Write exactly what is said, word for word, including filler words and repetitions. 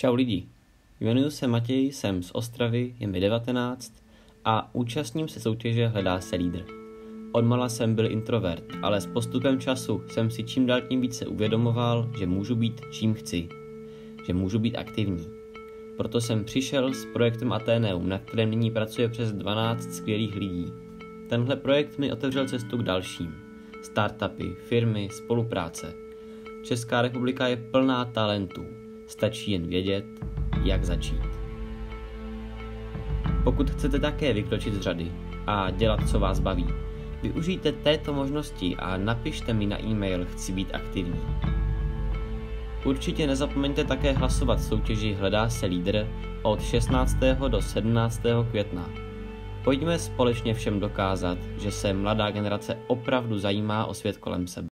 Čau lidi, jmenuji se Matěj, jsem z Ostravy, je mi devatenáct a účastním se soutěže Hledá se lídr. Odmala jsem byl introvert, ale s postupem času jsem si čím dál tím více uvědomoval, že můžu být čím chci, že můžu být aktivní. Proto jsem přišel s projektem Atheneum, na kterém nyní pracuje přes dvanáct skvělých lidí. Tenhle projekt mi otevřel cestu k dalším. Startupy, firmy, spolupráce. Česká republika je plná talentů. Stačí jen vědět, jak začít. Pokud chcete také vykročit z řady a dělat, co vás baví, využijte této možnosti a napište mi na e-mail Chci být aktivní. Určitě nezapomeňte také hlasovat v soutěži Hledá se lídr od šestnáctého do sedmnáctého května. Pojďme společně všem dokázat, že se mladá generace opravdu zajímá o svět kolem sebe.